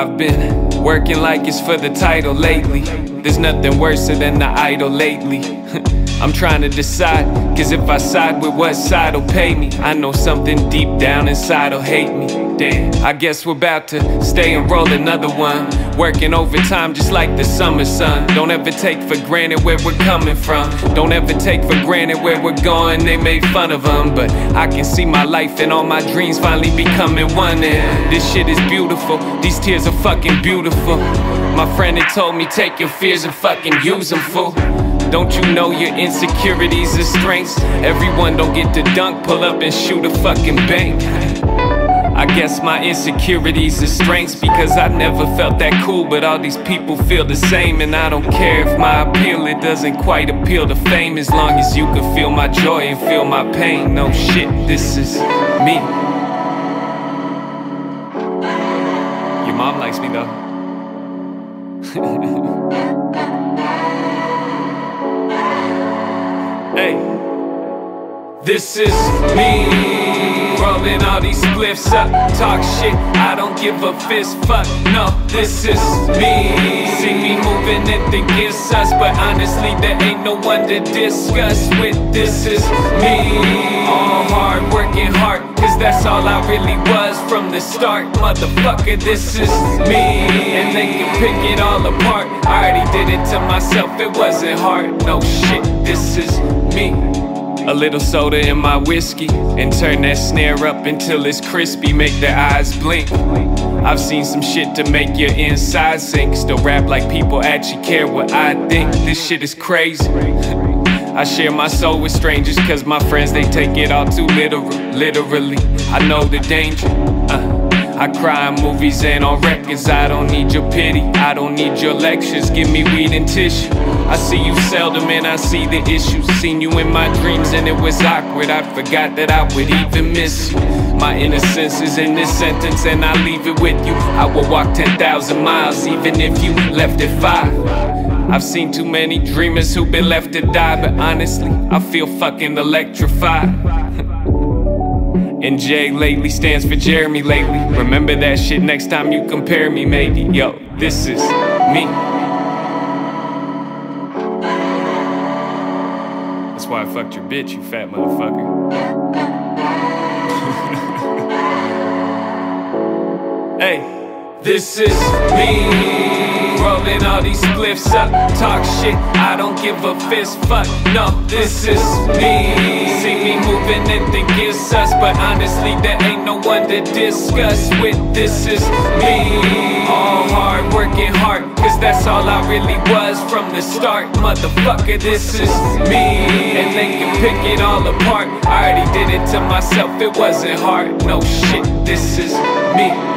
I've been working like it's for the title lately. There's nothing worse than the idol lately. I'm trying to decide, cause if I side with what side'll pay me, I know something deep down inside'll hate me. Damn, I guess we're about to stay and roll another one. Working overtime just like the summer sun. Don't ever take for granted where we're coming from. Don't ever take for granted where we're going. They made fun of them, but I can see my life and all my dreams finally becoming one. And this shit is beautiful, these tears are fucking beautiful. My friend had told me take your fears and fucking use them, fool. Don't you know your insecurities are strengths? Everyone don't get to dunk, pull up and shoot a fucking bank. I guess my insecurities are strengths, because I never felt that cool, but all these people feel the same. And I don't care if my appeal, it doesn't quite appeal to fame, as long as you can feel my joy and feel my pain. No shit, this is me. Your mom likes me though. Hey, this is me. Rolling all these spliffs up, talk shit, I don't give a fist fuck, no, this is me. See me moving and think it's us, but honestly there ain't no one to discuss with. This is me. All hard, working hard, cause that's all I really was from the start. Motherfucker, this is me. And they can pick it all apart, I already did it to myself, it wasn't hard. No shit, this is me. A little soda in my whiskey, and turn that snare up until it's crispy, make their eyes blink. I've seen some shit to make your inside sink. Still rap like people actually care what I think. This shit is crazy. I share my soul with strangers, cause my friends, they take it all too literally. I know the danger. I cry in movies and on records. I don't need your pity, I don't need your lectures. Give me weed and tissue. I see you seldom and I see the issues. Seen you in my dreams and it was awkward. I forgot that I would even miss you. My innocence is in this sentence and I leave it with you. I will walk 10,000 miles even if you left at 5. I've seen too many dreamers who've been left to die, but honestly, I feel fucking electrified. And J.Lately stands for Jeremy lately. Remember that shit next time you compare me, maybe. Yo, this is me. That's why I fucked your bitch, you fat motherfucker. Hey, this is me. Rolling all these spliffs up, talk shit, I don't give a fist fuck, no, this is me. See me moving and think it's us, but honestly there ain't no one to discuss with. This is me. All hard, working hard, cause that's all I really was from the start. Motherfucker, this is me. And they can pick it all apart, I already did it to myself, it wasn't hard. No shit, this is me.